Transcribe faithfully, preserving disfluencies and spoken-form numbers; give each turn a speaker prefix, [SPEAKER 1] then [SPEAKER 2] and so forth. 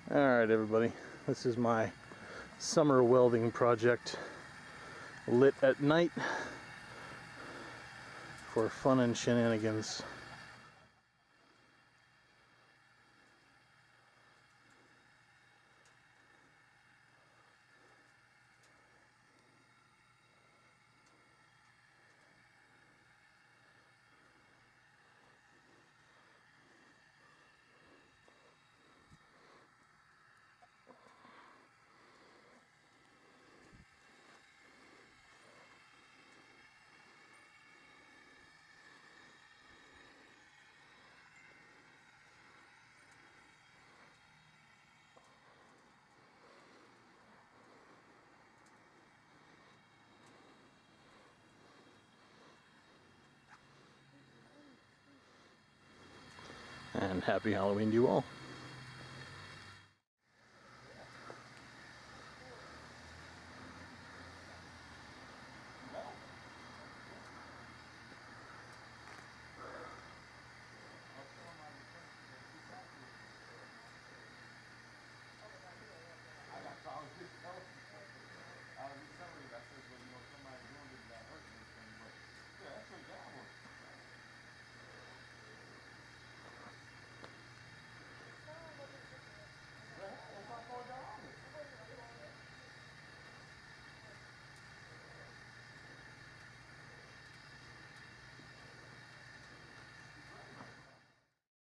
[SPEAKER 1] Alright everybody, this is my summer welding project, lit at night for fun and shenanigans. And happy Halloween to you all.